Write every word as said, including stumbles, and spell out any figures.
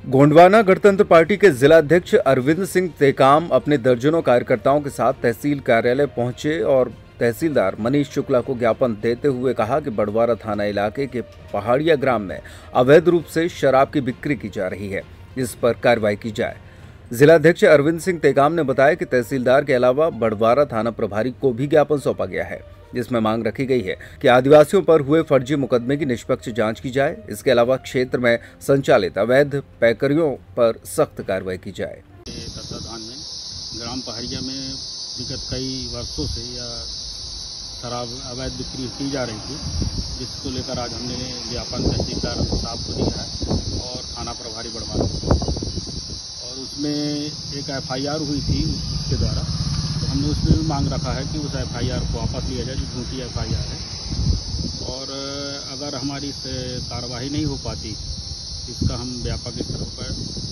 गोंडवाना गणतंत्र पार्टी के जिला अध्यक्ष अरविंद सिंह टेकाम अपने दर्जनों कार्यकर्ताओं के साथ तहसील कार्यालय पहुंचे और तहसीलदार मनीष शुक्ला को ज्ञापन देते हुए कहा कि बड़वारा थाना इलाके के पहाड़िया ग्राम में अवैध रूप से शराब की बिक्री की जा रही है, इस पर कार्रवाई की जाए। जिला अध्यक्ष अरविंद सिंह टेकाम ने बताया कि तहसीलदार के अलावा बड़वारा थाना प्रभारी को भी ज्ञापन सौंपा गया है, जिसमें मांग रखी गई है कि आदिवासियों पर हुए फर्जी मुकदमे की निष्पक्ष जांच की जाए। इसके अलावा क्षेत्र में संचालित अवैध पैकरियों पर सख्त कार्रवाई की जाए। तत्वाधान में ग्राम पहाड़िया में विगत कई वर्षों से या शराब अवैध बिक्री की जा रही थी, जिसको लेकर आज हमने ज्ञापन तहसीलदार साहब को दिया है और थाना प्रभारी बड़वारा को, और उसमें एक एफ आई आर हुई थी उसके द्वारा, तो हमने उसमें भी मांग रखा है कि उस एफ आई आर को वापस लिया जाए जो झूठी एफ आई आर है। और अगर हमारी कार्रवाई नहीं हो पाती, इसका हम व्यापक स्तर पर